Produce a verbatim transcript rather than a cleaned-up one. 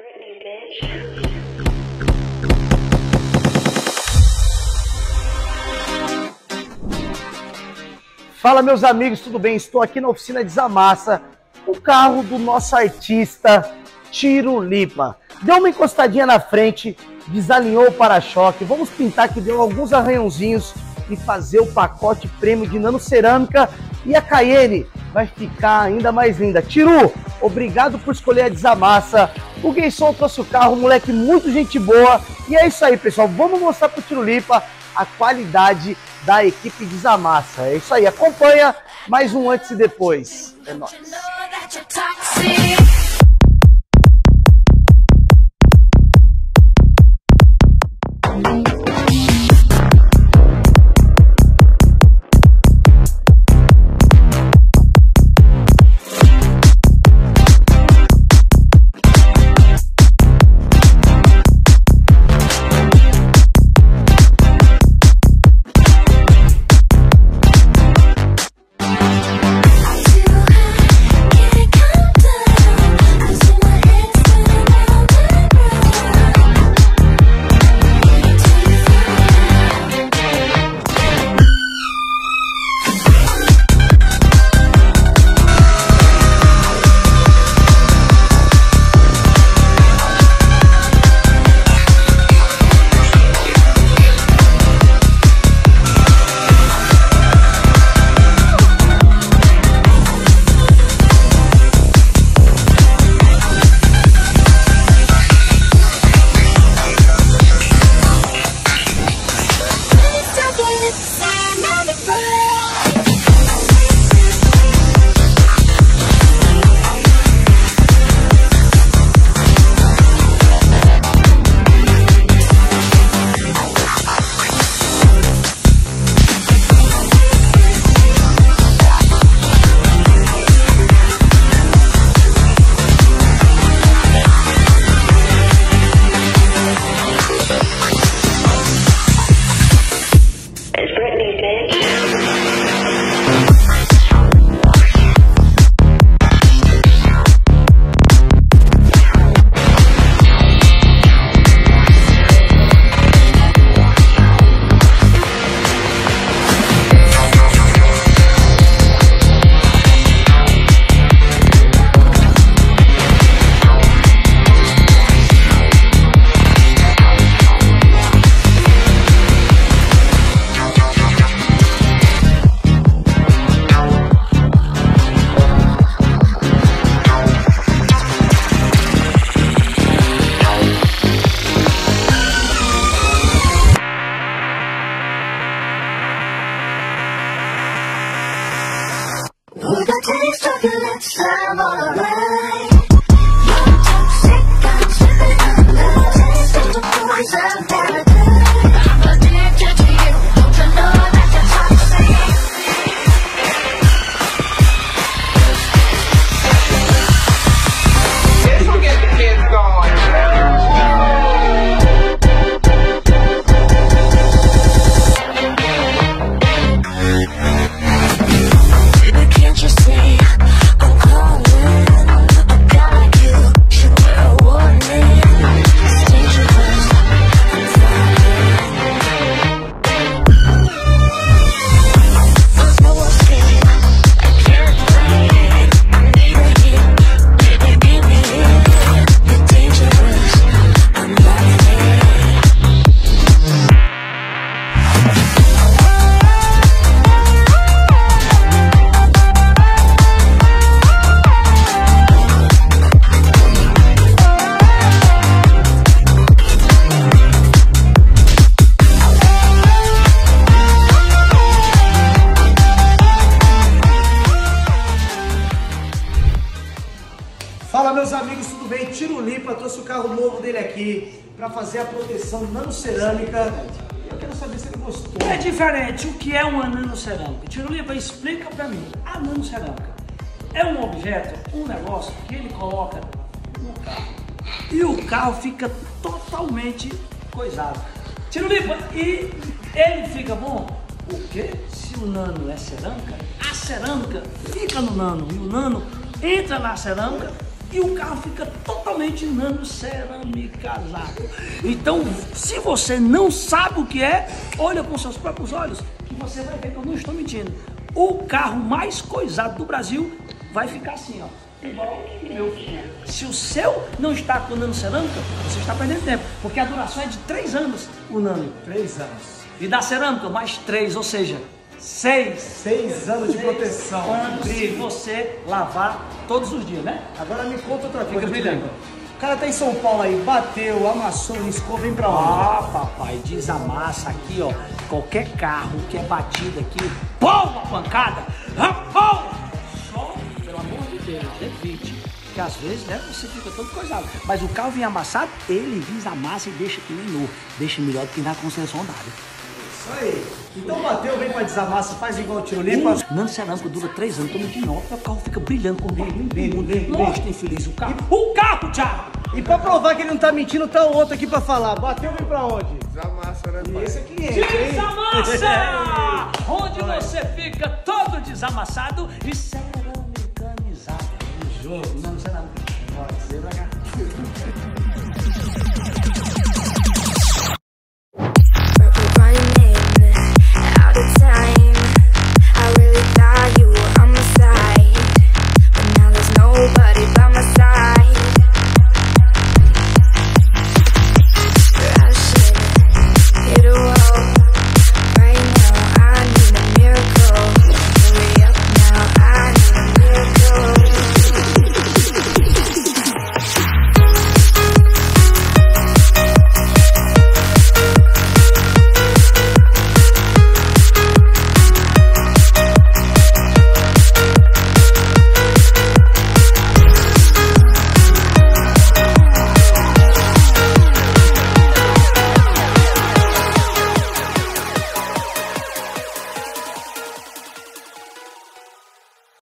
Fala, meus amigos, tudo bem? Estou aqui na oficina Desamassa, o carro do nosso artista Tirulipa. Deu uma encostadinha na frente, desalinhou o para-choque. Vamos pintar que deu alguns arranhãozinhos e fazer o pacote prêmio de nanocerâmica. E a Cayenne vai ficar ainda mais linda. Tiru, obrigado por escolher a Desamassa. O Gayson trouxe o carro, um moleque muito gente boa. E é isso aí, pessoal. Vamos mostrar pro Tirulipa a qualidade da equipe Desamassa. É isso aí, acompanha mais um antes e depois. É nóis. We got taste of your let's time on a ride. You're toxic, I'm slipping under. Taste of the poison paradise. I'm addicted to you, don't you know that you're toxic? This will get the kids going. Fala, meus amigos, tudo bem? Tirulipa trouxe o carro novo dele aqui para fazer a proteção nanocerâmica. Eu quero saber se ele gostou. É diferente. O que é uma nanocerâmica? Tirulipa, explica para mim. A nanocerâmica é um objeto, um negócio que ele coloca no carro e o carro fica totalmente coisado. Tirulipa, e ele fica bom porque se o nano é cerâmica, a cerâmica fica no nano e o nano entra na cerâmica e o carro fica totalmente nano ceramicazado. Então, se você não sabe o que é, olha com seus próprios olhos que você vai ver que eu não estou mentindo. O carro mais coisado do Brasil vai ficar assim, ó, igual o meu filho. Se o seu não está com nano cerâmica, você está perdendo tempo, porque a duração é de três anos o nano. Três anos. E da cerâmica, mais três, ou seja, seis. Seis anos de proteção. Quando se você lavar todos os dias, né? Agora me conta outra Fica coisa. brilhando. Tirulipa. O cara tá em São Paulo aí, bateu, amassou, riscou, vem pra onde? Ah, papai, desamassa aqui, ó. Qualquer carro que é batido aqui, pô, uma pancada, rapão! Só, pelo amor de Deus, evite. Porque às vezes, né, você fica todo coisado. Mas o carro vem amassado, ele desamassa e deixa que nem novo. Deixa melhor do que na concessão dada. Isso aí. Então bateu, vem pra desamassa, faz igual o Tirulipa. Um nano cerâmico dura três anos, tô mentindo, não. O carro fica brilhando com brilho, lindo, lindo, Mostra, infeliz, o carro. O carro, Thiago! E pra provar que ele não tá mentindo, tá o outro aqui pra falar. Bateu, vem pra onde? Desamassa, né, E pai? esse é cliente, hein? Desamassa! Onde você fica todo desamassado e ceramicanizado. Jogo. Não, cerâmica. Bora, vem pra cá.